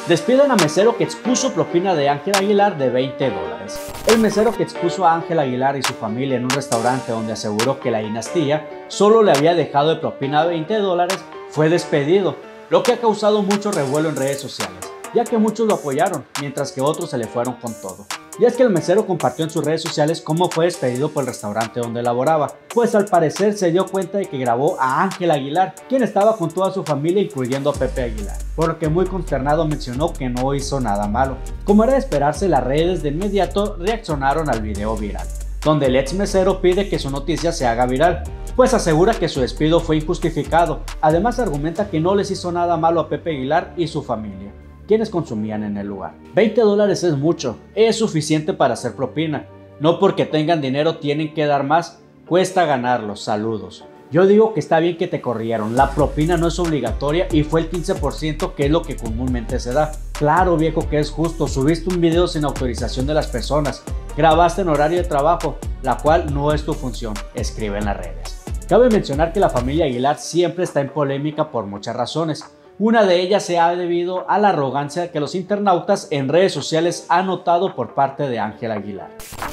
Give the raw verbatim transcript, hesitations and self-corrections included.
Despiden a mesero que expuso propina de Ángel Aguilar de veinte dólares. El mesero que expuso a Ángel Aguilar y su familia en un restaurante donde aseguró que la dinastía solo le había dejado de propina de veinte dólares fue despedido, lo que ha causado mucho revuelo en redes sociales, ya que muchos lo apoyaron, mientras que otros se le fueron con todo. Y es que el mesero compartió en sus redes sociales cómo fue despedido por el restaurante donde laboraba, pues al parecer se dio cuenta de que grabó a Ángel Aguilar, quien estaba con toda su familia incluyendo a Pepe Aguilar, por lo que muy consternado mencionó que no hizo nada malo. Como era de esperarse, las redes de inmediato reaccionaron al video viral, donde el ex mesero pide que su noticia se haga viral, pues asegura que su despido fue injustificado. Además argumenta que no les hizo nada malo a Pepe Aguilar y su familia, quienes consumían en el lugar. veinte dólares es mucho, es suficiente para hacer propina. No porque tengan dinero tienen que dar más, cuesta ganarlo, saludos. Yo digo que está bien que te corrieron, la propina no es obligatoria y fue el quince por ciento, que es lo que comúnmente se da. Claro viejo que es justo, subiste un video sin autorización de las personas, grabaste en horario de trabajo, la cual no es tu función, escribe en las redes. Cabe mencionar que la familia Aguilar siempre está en polémica por muchas razones. Una de ellas se ha debido a la arrogancia que los internautas en redes sociales han notado por parte de Ángel Aguilar.